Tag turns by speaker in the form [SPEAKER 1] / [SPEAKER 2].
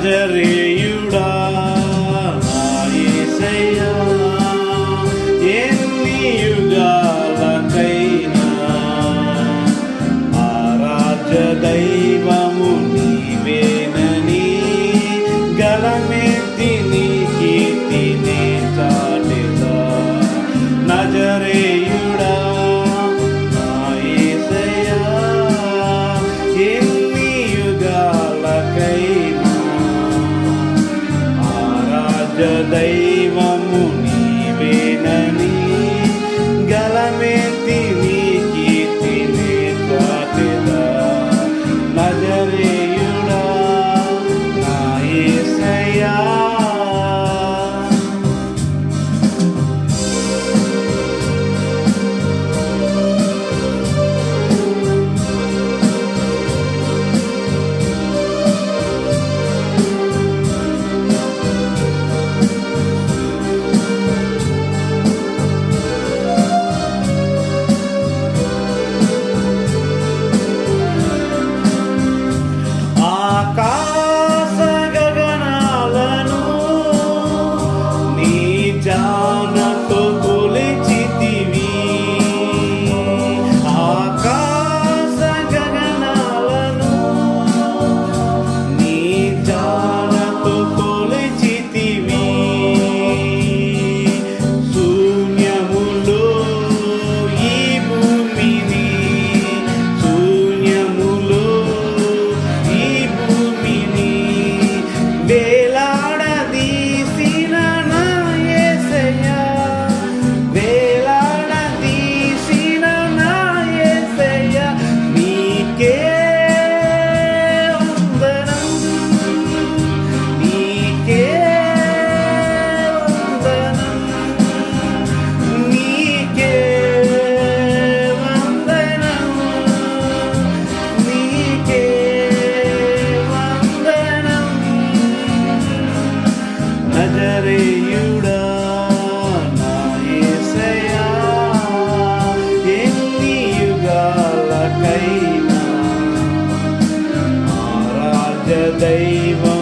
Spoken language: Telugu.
[SPEAKER 1] నజరేయుడా నా యేసయ్యా ఎన్ని యుగాలకైనా ఆరాధ్య దైవము నీవేనని గలమెత్తి నీ కీర్తిని చాటెదా నజరేయుడా నా యేసయ్యా ఎన్ని యుగాలకైనా ఆరాధ్య దైవము నీవేనని గలమెత్తి నీ కీర్తిని చాటెదా నజరేయుడా నా యేసయ్యా. ఆకాశ గగనాలను నీ జానతో కొలిచితివి ఆకాశ గగనాలను నీ జానతో కొలిచితివి శూన్యములో ఈ భూమిని శూన్యములో వేలాడదీసిన నా యేసయ్యా వేలాడదీసిన నా యేసయ్యా నీకే వందనం నీకే వందనం నీకే వందనం నీకే నజరేయుడా నా యేసయ్యా ఎన్ని యుగాలకైనా ఆరాధ్య దైవం